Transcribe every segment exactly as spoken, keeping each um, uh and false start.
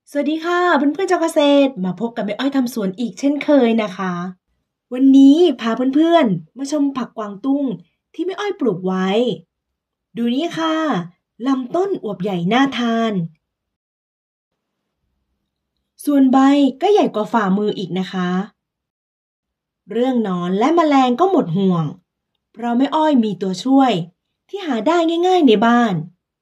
สวัสดีค่ะเพื่อนๆชาวเกษตรมาพบกับแม่อ้อยทำสวนอีกเช่นเคยนะคะวันนี้พาเพื่อนๆมาชมผักกวางตุ้งที่แม่อ้อยปลูกไว้ดูนี่ค่ะลำต้นอวบใหญ่น่าทานส่วนใบก็ใหญ่กว่าฝ่ามืออีกนะคะเรื่องหนอนและแมลงก็หมดห่วงเพราะแม่อ้อยมีตัวช่วยที่หาได้ง่ายๆในบ้าน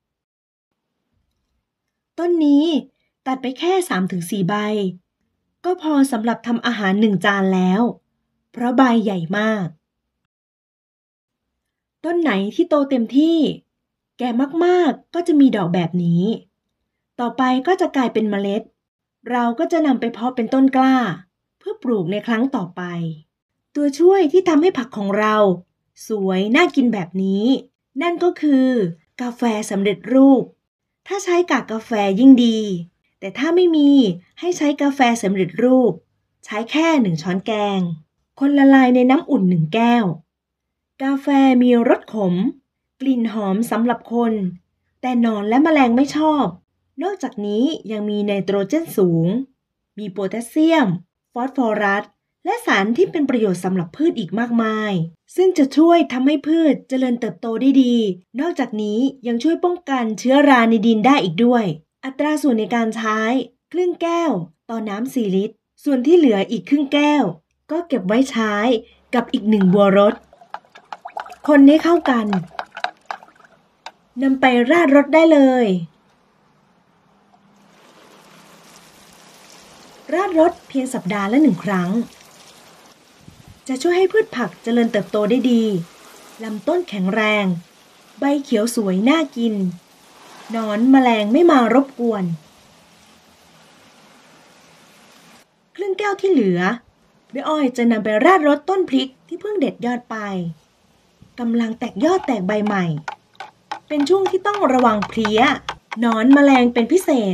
ต้นนี้ตัดไปแค่ สามถึงสี่ ใบก็พอสำหรับทำอาหารหนึ่งจานแล้วเพราะใบใหญ่มากต้นไหนที่โตเต็มที่แก่มากๆก็จะมีดอกแบบนี้ต่อไปก็จะกลายเป็นเมล็ดเราก็จะนำไปเพาะเป็นต้นกล้าเพื่อปลูกในครั้งต่อไปตัวช่วยที่ทำให้ผักของเราสวยน่ากินแบบนี้นั่นก็คือกาแฟสำเร็จรูปถ้าใช้กากกาแฟยิ่งดีแต่ถ้าไม่มีให้ใช้กาแฟสำเร็จรูปใช้แค่หนึ่งช้อนแกงคนละลายในน้ำอุ่นหนึ่งแก้วกาแฟมีรสขมกลิ่นหอมสำหรับคนแต่หนอนและแมลงไม่ชอบนอกจากนี้ยังมีไนโตรเจนสูงมีโพแทสเซียมฟอสฟอรัสและสารที่เป็นประโยชน์สำหรับพืชอีกมากมายซึ่งจะช่วยทำให้พืชเจริญเติบโตได้ดีนอกจากนี้ยังช่วยป้องกันเชื้อราในดินได้อีกด้วยอัตราส่วนในการใช้ครึ่งแก้วต่อน้ำสี่ลิตรส่วนที่เหลืออีกครึ่งแก้วก็เก็บไว้ใช้กับอีกหนึ่งบัวรสคนให้เข้ากันนำไปราดรสได้เลยราดรสเพียงสัปดาห์ละหนึ่งครั้งจะช่วยให้พืชผักเจริญเติบโตได้ดีลำต้นแข็งแรงใบเขียวสวยน่ากินหนอนแมลงไม่มารบกวนครึ่งแก้วที่เหลือแม่อ้อยจะนำไปราดรสต้นพริกที่เพิ่งเด็ดยอดไปกำลังแตกยอดแตกใบใหม่เป็นช่วงที่ต้องระวังเพลี้ยหนอนแมลงเป็นพิเศษ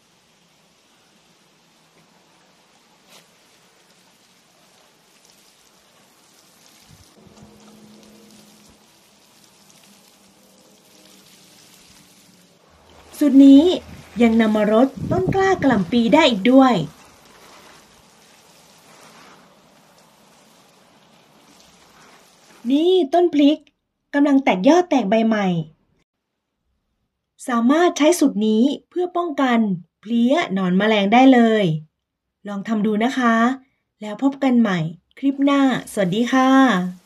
สูตรนี้ยังนำมารดต้นกล้ากะหล่ำปีได้อีกด้วยนี่ต้นพริกกำลังแตกยอดแตกใบใหม่สามารถใช้สูตรนี้เพื่อป้องกันเพลี้ยหนอนแมลงได้เลยลองทำดูนะคะแล้วพบกันใหม่คลิปหน้าสวัสดีค่ะ